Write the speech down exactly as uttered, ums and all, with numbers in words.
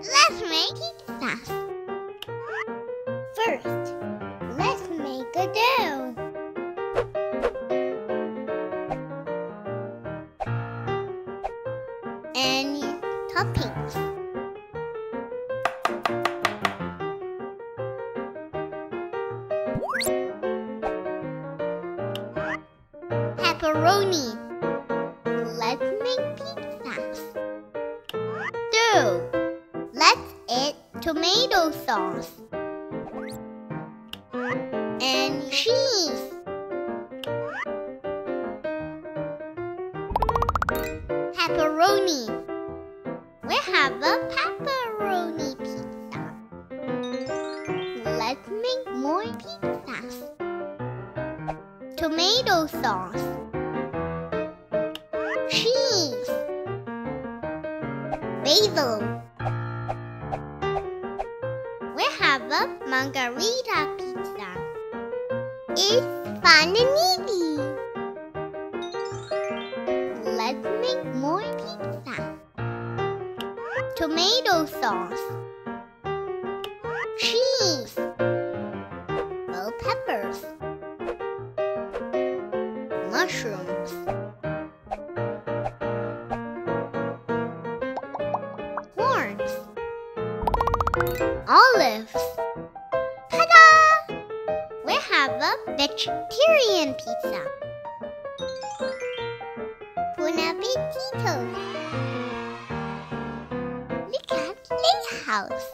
Let's make pizzas. First, let's make a dough. And toppings. Pepperoni. Let's make pizzas. Dough. Let's add tomato sauce. And cheese. Pepperoni. We have a pepperoni pizza. Let's make more pizzas. Tomato sauce. Cheese. Basil. We have a margarita pizza. It's fun and easy. Let's make more pizza. Tomato sauce. Cheese. Bell peppers. Mushrooms. Corns. Olives. Ta-da! We have a vegetarian pizza. Buon appetito! Look at Lay's house.